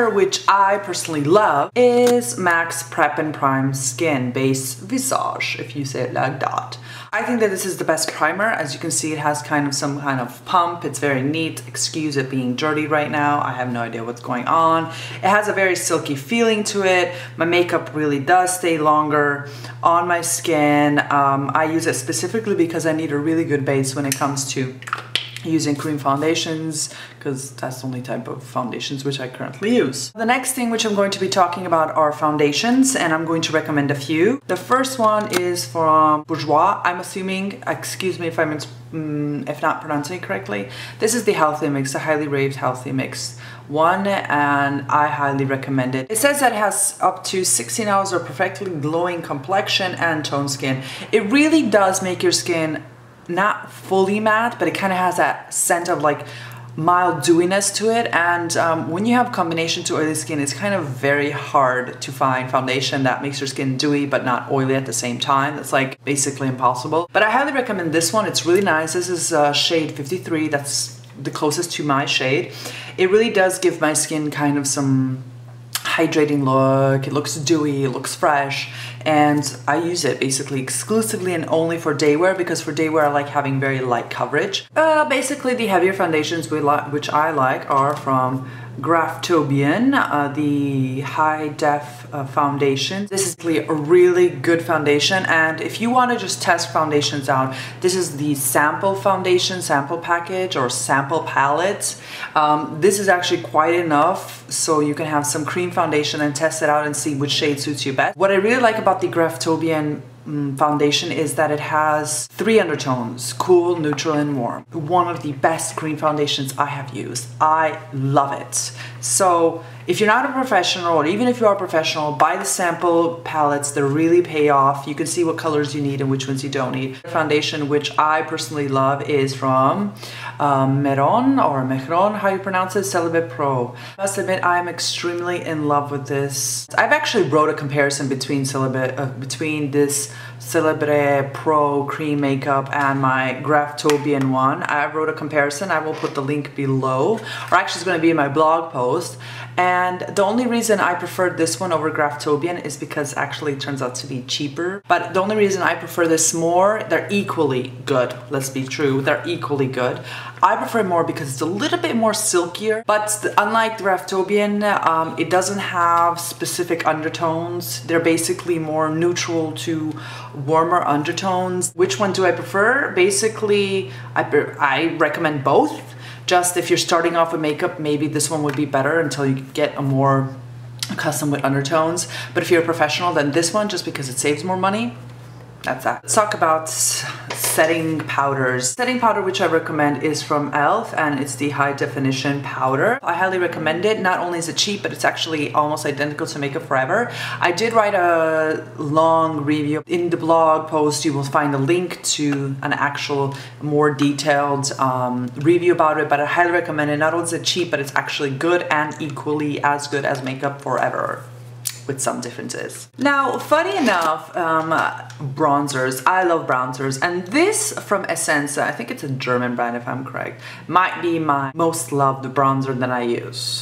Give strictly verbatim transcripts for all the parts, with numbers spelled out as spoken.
primer, which I personally love, is MAC's Prep and Prime Skin Base Visage, if you say it like that. I think that this is the best primer. As you can see, it has kind of some kind of pump. It's very neat. Excuse it being dirty right now. I have no idea what's going on. It has a very silky feeling to it. My makeup really does stay longer on my skin. Um, I use it specifically because I need a really good base when it comes to using cream foundations, because that's the only type of foundations which I currently use. The next thing which I'm going to be talking about are foundations, and I'm going to recommend a few. The first one is from Bourjois, I'm assuming. Excuse me if I'm mm, if not pronouncing it correctly. This is the Healthy Mix, the highly raved Healthy Mix one, and I highly recommend it. It says that it has up to sixteen hours of perfectly glowing complexion and toned skin. It really does make your skin not fully matte, but it kind of has that scent of like mild dewiness to it. And um, when you have combination to oily skin, it's kind of very hard to find foundation that makes your skin dewy but not oily at the same time. It's like basically impossible. But I highly recommend this one. It's really nice. This is uh, shade fifty-three. That's the closest to my shade. It really does give my skin kind of some hydrating look. It looks dewy, it looks fresh, and I use it basically exclusively and only for day wear, because for day wear I like having very light coverage. Uh, basically the heavier foundations we like, which I like, are from Graftobian, uh, the high def uh, foundation. This is really a really good foundation, and if you want to just test foundations out, this is the sample foundation, sample package, or sample palette. Um, this is actually quite enough, so you can have some cream foundation and test it out and see which shade suits you best. What I really like about the Graftobian foundation is that it has three undertones: cool, neutral, and warm. One of the best cream foundations I have used. I love it. So if you're not a professional, or even if you are a professional, buy the sample palettes. They really pay off. You can see what colors you need and which ones you don't need. The foundation which I personally love is from um, Meron, or Mehron, how you pronounce it, Celibate Pro. I must admit, I am extremely in love with this. I've actually wrote a comparison between Celibate, uh, between this Celebre Pro cream makeup and my Graftobian one. I wrote a comparison. I will put the link below, or actually it's going to be in my blog post. And the only reason I preferred this one over Graftobian is because actually it turns out to be cheaper. But the only reason I prefer this more, they're equally good. Let's be true, they're equally good. I prefer it more because it's a little bit more silkier, but unlike the Graftobian, um, it doesn't have specific undertones. They're basically more neutral to warmer undertones. Which one do I prefer? Basically, I, I recommend both. Just if you're starting off with makeup, maybe this one would be better until you get a more accustomed with undertones. But if you're a professional, then this one, just because it saves more money. That's that. Let's talk about setting powders. Setting powder which I recommend is from e l f, and it's the high definition powder. I highly recommend it. Not only is it cheap, but it's actually almost identical to Makeup Forever. I did write a long review. In the blog post, you will find a link to an actual more detailed um, review about it, but I highly recommend it. Not only is it cheap, but it's actually good and equally as good as Makeup Forever, with some differences. Now, funny enough, um, bronzers. I love bronzers, and this from Essenza, I think it's a German brand if I'm correct, might be my most loved bronzer that I use.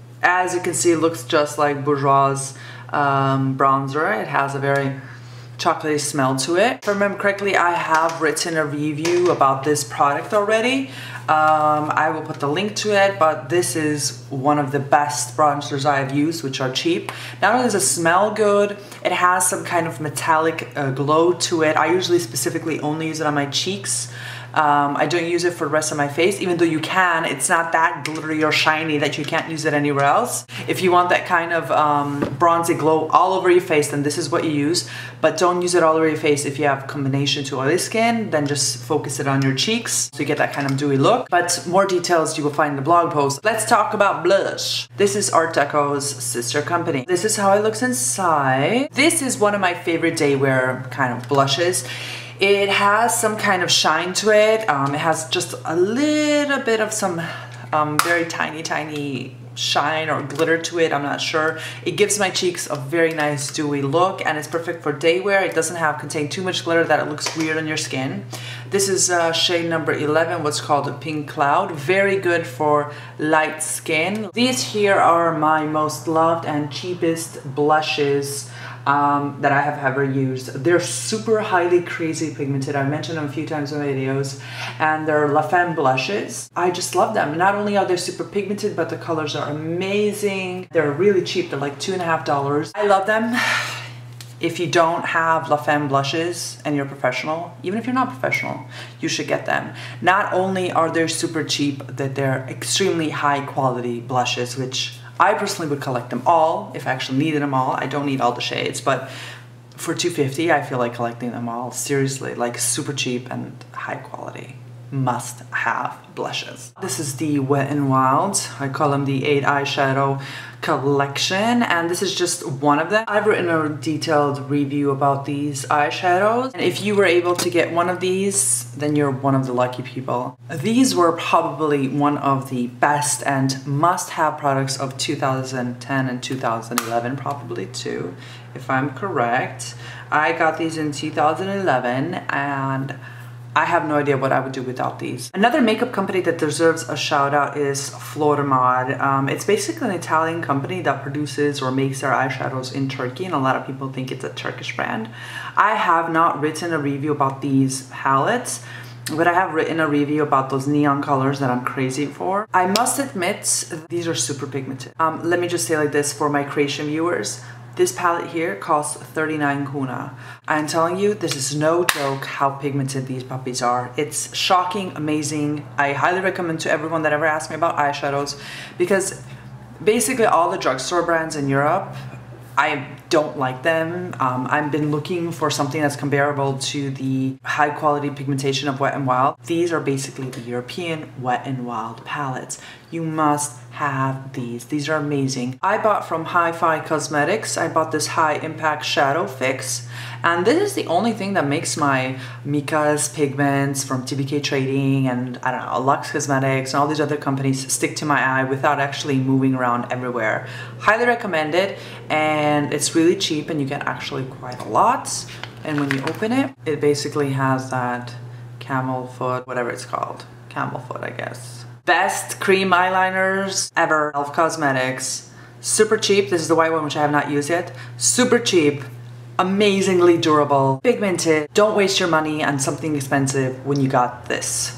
As you can see, it looks just like Bourjois' um, bronzer. It has a very chocolatey smell to it. If I remember correctly, I have written a review about this product already. Um, I will put the link to it, but this is one of the best bronzers I have used, which are cheap. Not only does it smell good, it has some kind of metallic uh, glow to it. I usually specifically only use it on my cheeks. Um, I don't use it for the rest of my face, even though you can. It's not that glittery or shiny that you can't use it anywhere else. If you want that kind of um, bronzy glow all over your face, then this is what you use. But don't use it all over your face if you have combination to oily skin. Then just focus it on your cheeks so you get that kind of dewy look. But more details you will find in the blog post. Let's talk about blush. This is Art Deco's sister company. This is how it looks inside. This is one of my favorite day wear kind of blushes. It has some kind of shine to it. Um, it has just a little bit of some um, very tiny, tiny shine or glitter to it. I'm not sure. It gives my cheeks a very nice dewy look, and it's perfect for day wear. It doesn't have contain too much glitter that it looks weird on your skin. This is uh, shade number eleven, what's called a Pink Cloud. Very good for light skin. These here are my most loved and cheapest blushes um, that I have ever used. They're super highly crazy pigmented. I've mentioned them a few times in my videos, and they're La Femme blushes. I just love them. Not only are they super pigmented, but the colors are amazing. They're really cheap. They're like two and a half dollars. I love them. If you don't have La Femme blushes and you're professional, even if you're not professional, you should get them. Not only are they super cheap, that they're extremely high quality blushes, which I personally would collect them all if I actually needed them all. I don't need all the shades, but for two fifty, I feel like collecting them all. Seriously, like super cheap and high quality. Must have blushes. This is the Wet n Wild. I call them the eight eyeshadow collection, and this is just one of them. I've written a detailed review about these eyeshadows, and if you were able to get one of these, then you're one of the lucky people. These were probably one of the best and must-have products of two thousand ten and two thousand eleven, probably too, if I'm correct. I got these in two thousand eleven, and I have no idea what I would do without these. Another makeup company that deserves a shout out is Flormod. Um, it's basically an Italian company that produces or makes their eyeshadows in Turkey, and a lot of people think it's a Turkish brand. I have not written a review about these palettes, but I have written a review about those neon colors that I'm crazy for. I must admit, these are super pigmented. Um, let me just say like this for my Creation viewers. This palette here costs thirty-nine kuna. I'm telling you, this is no joke how pigmented these puppies are. It's shocking, amazing. I highly recommend to everyone that ever asked me about eyeshadows, because basically all the drugstore brands in Europe, I don't like them. Um, I've been looking for something that's comparable to the high quality pigmentation of Wet n Wild. These are basically the European Wet n Wild palettes. You must have these. These are amazing. I bought from Hi-Fi Cosmetics. I bought this High Impact Shadow Fix, and this is the only thing that makes my Mika's pigments from T B K Trading and I don't know, Lux Cosmetics and all these other companies stick to my eye without actually moving around everywhere. Highly recommend it, and it's really cheap and you get actually quite a lot. And when you open it, it basically has that camel foot, whatever it's called. Camel foot, I guess. Best cream eyeliners ever. Elf Cosmetics. Super cheap. This is the white one, which I have not used yet. Super cheap. Amazingly durable. Pigmented. Don't waste your money on something expensive when you got this.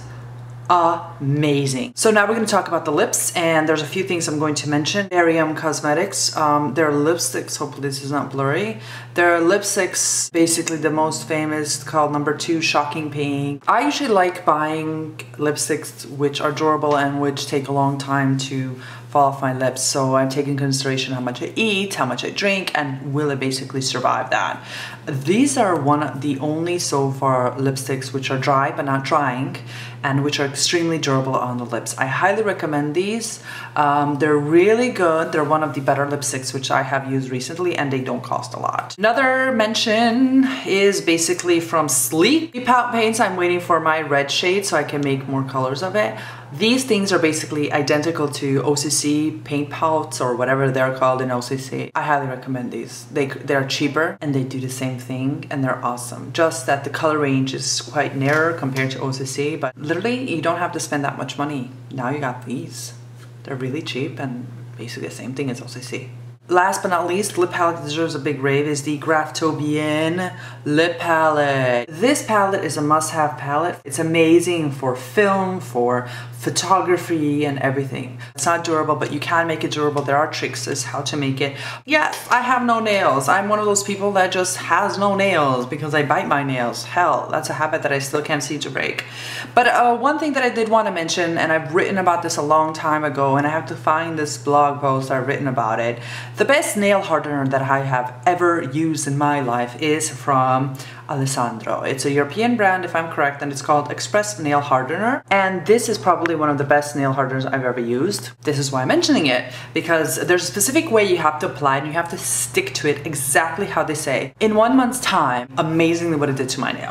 Amazing. So now we're going to talk about the lips, and there's a few things I'm going to mention. Arium Cosmetics, um, their lipsticks, hopefully this is not blurry. Their lipsticks, basically the most famous, called number two Shocking Pink. I usually like buying lipsticks which are durable and which take a long time to fall off my lips, so I'm taking consideration how much I eat, how much I drink, and will it basically survive that. These are one of the only so far lipsticks which are dry but not drying, and which are extremely durable on the lips. I highly recommend these. Um, they're really good. They're one of the better lipsticks which I have used recently, and they don't cost a lot. Another mention is basically from Sleek Palette Paints. I'm waiting for my red shade so I can make more colors of it. These things are basically identical to O C C paint palettes or whatever they're called in O C C. I highly recommend these. They, they're cheaper and they do the same thing and they're awesome. Just that the color range is quite narrow compared to O C C, but literally you don't have to spend that much money. Now you got these. They're really cheap and basically the same thing as O C C. Last but not least, lip palette that deserves a big rave is the Graftobian lip palette. This palette is a must-have palette. It's amazing for film, for photography, and everything. It's not durable, but you can make it durable. There are tricks as how to make it. Yes, I have no nails. I'm one of those people that just has no nails because I bite my nails. Hell, that's a habit that I still can't seem to break. But uh, one thing that I did want to mention, and I've written about this a long time ago, and I have to find this blog post I've written about it. The best nail hardener that I have ever used in my life is from Alessandro. It's a European brand, if I'm correct, and it's called Express Nail Hardener. And this is probably one of the best nail hardeners I've ever used. This is why I'm mentioning it, because there's a specific way you have to apply it and you have to stick to it exactly how they say. In one month's time, amazingly what it did to my nails.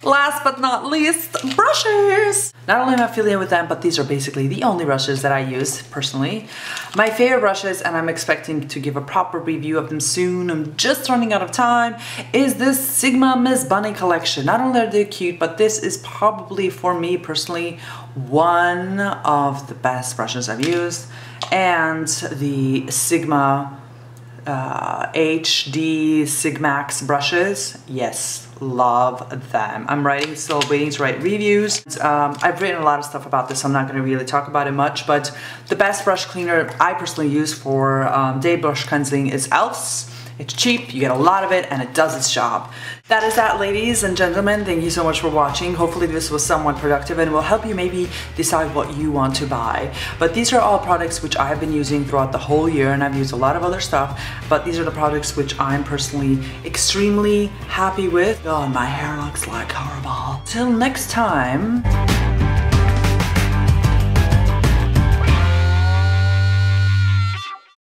last but not least, brushes. Not only am I affiliated with them, but these are basically the only brushes that I use personally. My favorite brushes, and I'm expecting to give a proper review of them soon, I'm just running out of time, is this Sigma Miss Bunny collection. Not only are they cute, but this is probably, for me personally, one of the best brushes I've used. And the Sigma uh, H D Sigmax brushes, yes, love them. I'm writing, still waiting to write reviews. Um, I've written a lot of stuff about this, so I'm not going to really talk about it much, but the best brush cleaner I personally use for um, day brush cleansing is e l f's. It's cheap, you get a lot of it, and it does its job. That is that, ladies and gentlemen. Thank you so much for watching. Hopefully this was somewhat productive and will help you maybe decide what you want to buy. But these are all products which I have been using throughout the whole year, and I've used a lot of other stuff, but these are the products which I'm personally extremely happy with. Oh, and my hair looks like horrible. Till next time.